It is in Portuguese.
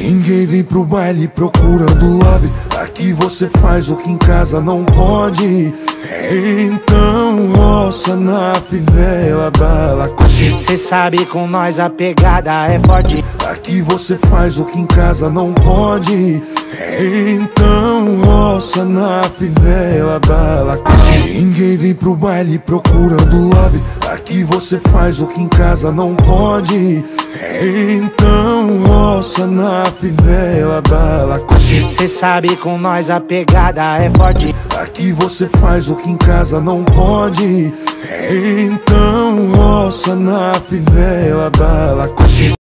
Ninguém vem pro baile procurando love. Aqui você faz o que em casa não pode. Então roça na fivela da Lacoste. Cê sabe com nós a pegada é forte. Aqui você faz o que em casa não pode. Então roça na fivela da Lacoste. Ninguém vem pro baile procurando love. Aqui você faz o que em casa não pode. Então roça na fivela da Lacoste. Cê sabe com nós a pegada é forte. Aqui você faz o que em casa não pode. Então roça na fivela da Lacoste.